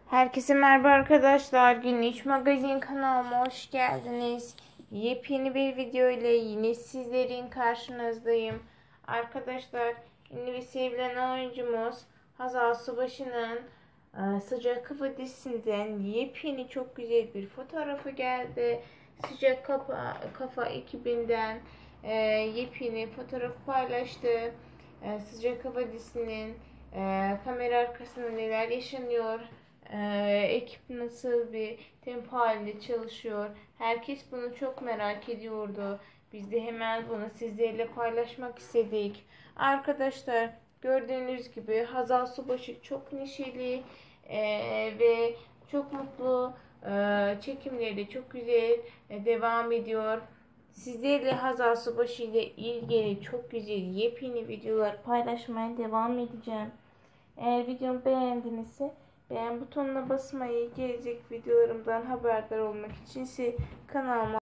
Herkese merhaba arkadaşlar. Günlük Magazin kanalıma hoş geldiniz. Yepyeni bir video ile yine sizlerin karşınızdayım. Arkadaşlar, ünlü ve sevilen oyuncumuz Hazal Subaşı'nın Sıcak Kafa dizisinden yepyeni çok güzel bir fotoğrafı geldi. Sıcak Kafa ekibinden yepyeni fotoğraf paylaştı. Sıcak Kafa dizisinin kamera arkasında neler yaşanıyor, ekip nasıl bir tempo halinde çalışıyor. Herkes bunu çok merak ediyordu. Biz de hemen bunu sizlerle paylaşmak istedik. Arkadaşlar, gördüğünüz gibi Hazal Subaşı çok neşeli ve çok mutlu. Çekimleri de çok güzel devam ediyor. Sizlerle Hazal Subaşı ile ilgili çok güzel yepyeni videolar paylaşmaya devam edeceğim. Eğer videomu beğendinizse beğen butonuna basmayı, gelecek videolarımdan haberdar olmak için ise kanalıma